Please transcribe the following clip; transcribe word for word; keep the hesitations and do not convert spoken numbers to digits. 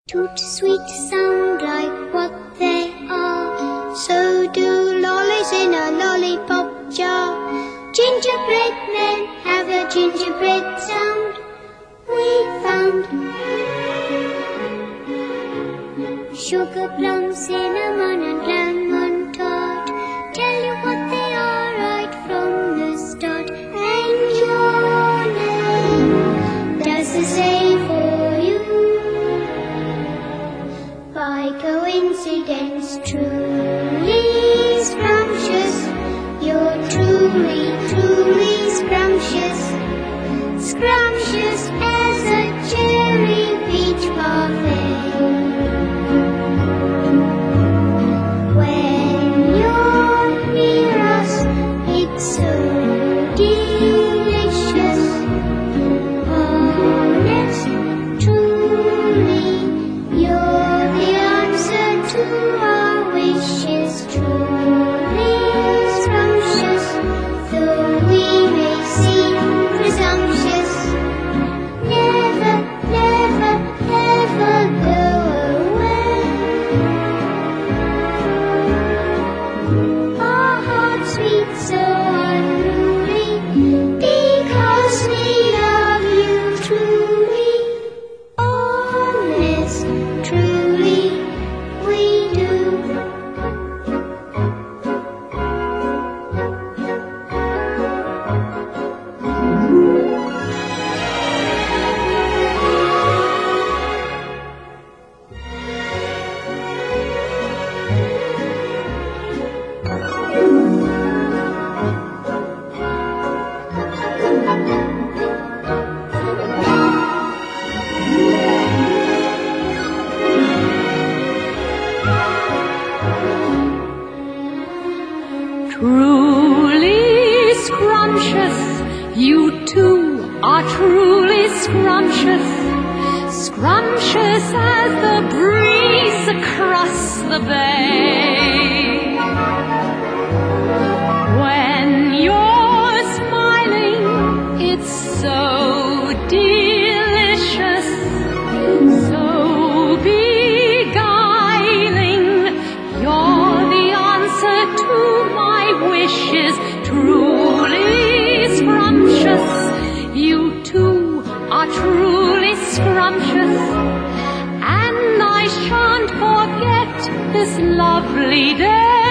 Toot sweet sound like what they are, so do lollies in a lollipop jar. Gingerbread men have a gingerbread sound we found. Sugar plum, cinnamon and lemon tart, tell you what they are right from the start. And your name does the same for you. By coincidence, truly scrumptious, you're truly, truly scrumptious. Scrumptious as a cherry peach parfait. When you're near us, it's so delicious. Honest, truly, you're the answer to our wishes. Truly scrumptious, though we may seem presumptuous. Never, never, never go away. Our hearts beat so unruly because we love you truly. Honest, truly, we do. Truly scrumptious, you too are truly scrumptious. Scrumptious as the breeze across the bay. When you're smiling, it's so delicious, so beguiling. You're the answer to my wishes. Truly scrumptious, you too are truly scrumptious. And I shan't forget this lovely day.